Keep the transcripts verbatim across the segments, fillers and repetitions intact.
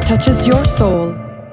touches your soul.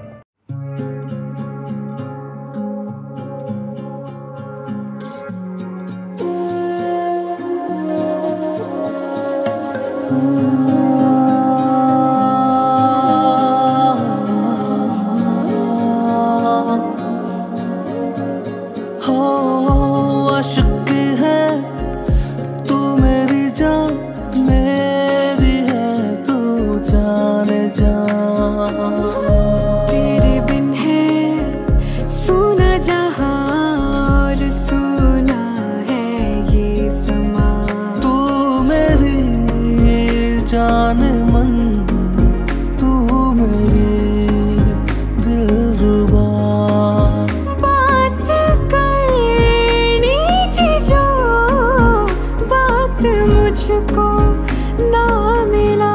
तेरे बिन है सुना जहां और सुना है ये समा। तू मेरी जान मन, तू मेरी दिलरुबा। बात करनी थी जो वक्त मुझको ना मिला।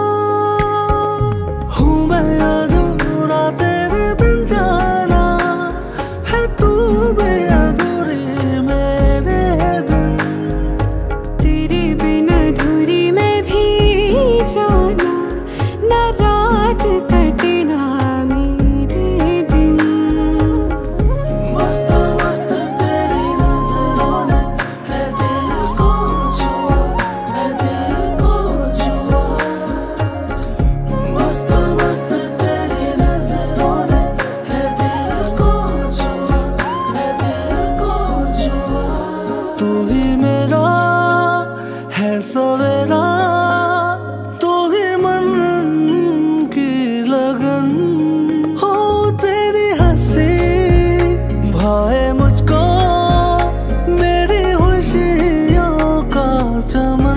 सवेरा तू ही मन की लगन हो, तेरी हंसी भाए मुझको मेरी खुशियों का चमन।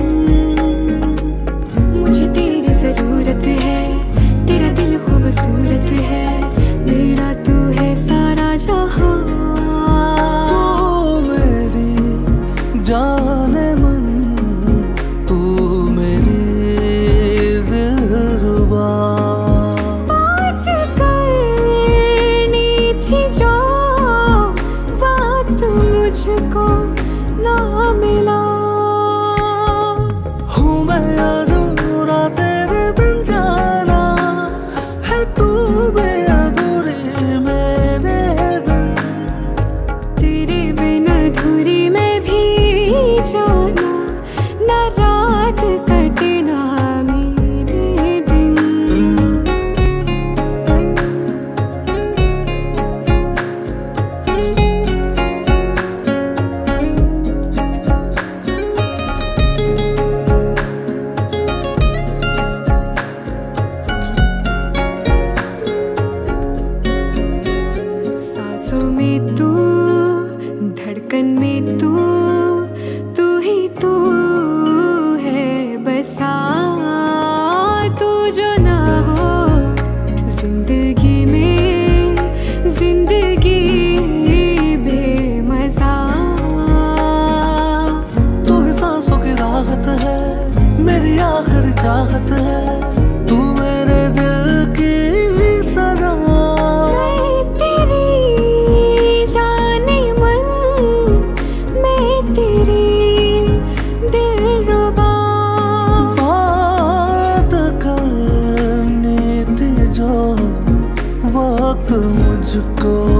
मुझे तेरी जरूरत है, तेरा दिल खूबसूरत है, मेरा तू है सारा जहां। तू मेरी जाने मन, बात करनी थी जो वक्त मुझको ना मिला। हूँ मैं अधूरा तेरे बिन जाना है, तू बेअधूरी मेरे बिन। तेरे बिन अधूरी मैं भी जाना, ना रात कटे ना मेरे दिन। सांसों में तू, धड़कन में तू, तू ही तू है बसा। तू जो ना हो जिंदगी में, जिंदगी बेमज़ा। तू ही सांसों की राहत है, मेरी आखिरी चाहत है, तू मेरे दिल की सदा। मैं तेरी जाने मन, मैं तेरी दिलरुबा। बात करनी थी जो वक्त मुझको